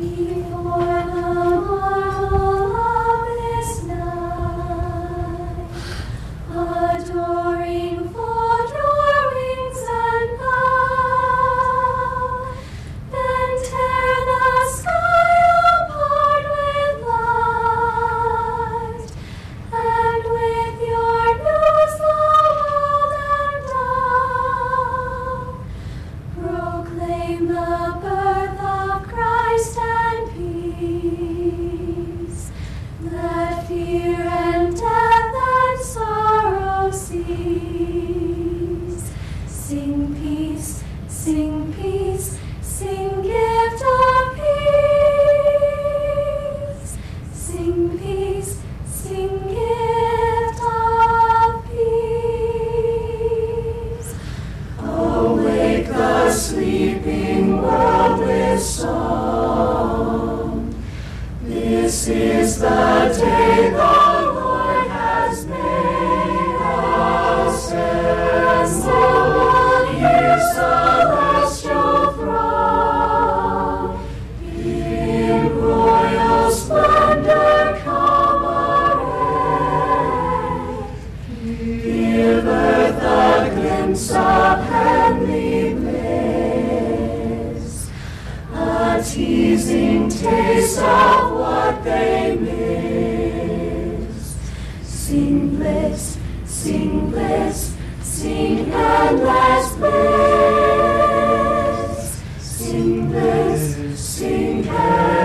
Before the marvel of this night, adoring fold your wings and bow, then tear the sky apart with light, and with your news the world endow. Proclaim the birth of Christ and peace. Let fear and death and sorrow cease. Sing peace, sing peace, sing gift of peace. Sing peace, sing gift of peace. Awake the sleeping world with song. This is the day the Lord has made. Assemble, ye celestial throng. In royal splendor come array. Give earth a glimpse of heavenly bliss, a teasing taste of what they miss. Sing bliss, sing bliss, sing endless bliss. Sing bliss, sing endless